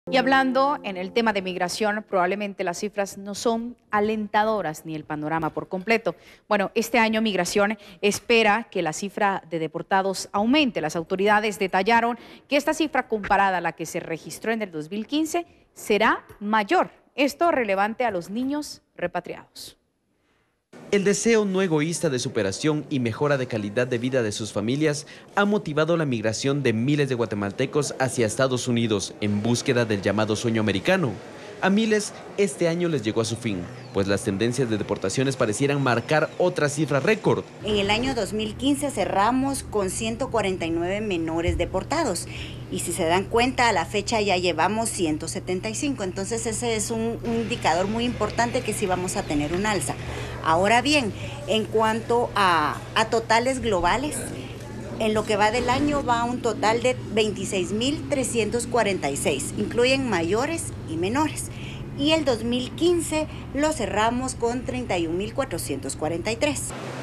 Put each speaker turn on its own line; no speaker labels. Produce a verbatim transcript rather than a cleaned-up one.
Y hablando en el tema de migración, probablemente las cifras no son alentadoras ni el panorama por completo. Bueno, este año Migración espera que la cifra de deportados aumente. Las autoridades detallaron que esta cifra comparada a la que se registró en el dos mil quince será mayor. Esto relevante a los niños repatriados.
El deseo no egoísta de superación y mejora de calidad de vida de sus familias ha motivado la migración de miles de guatemaltecos hacia Estados Unidos en búsqueda del llamado sueño americano. A miles, este año les llegó a su fin, pues las tendencias de deportaciones parecieran marcar otra cifra récord.
En el año dos mil quince cerramos con ciento cuarenta y nueve menores deportados y si se dan cuenta a la fecha ya llevamos ciento setenta y cinco, entonces ese es un, un indicador muy importante que sí vamos a tener un alza. Ahora bien, en cuanto a, a totales globales, en lo que va del año va a un total de veintiséis mil trescientos cuarenta y seis, incluyen mayores y menores. Y el dos mil quince lo cerramos con treinta y un mil cuatrocientos cuarenta y tres.